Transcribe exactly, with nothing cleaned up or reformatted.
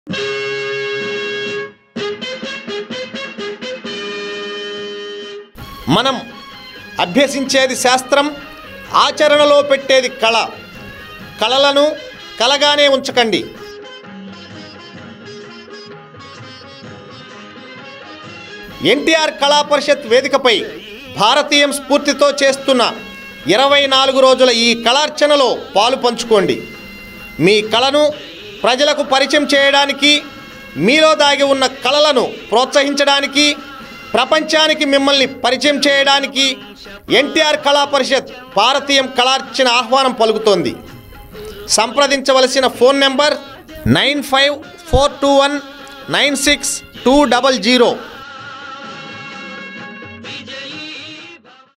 మనం అభ్యసించేది శాస్త్రం, ఆచరణలో పెట్టేది కళ. కళలను కలగానే ఉంచకండి. ఎన్టీఆర్ కళా పరిషత్ వేదికపై భారతీయం స్ఫూర్తితో చేస్తున్న ఇరవై నాలుగు రోజుల ఈ కళార్చనలో పాలు పంచుకోండి. మీ కళను ప్రజలకు పరిచయం చేయడానికి, మీలో దాగి ఉన్న కళలను ప్రోత్సహించడానికి, ప్రపంచానికి మిమ్మల్ని పరిచయం చేయడానికి ఎన్టీఆర్ కళా పరిషత్ భారతీయం కళార్చన ఆహ్వానం పలుకుతోంది. సంప్రదించవలసిన phone number nine five four two one nine six two double zero.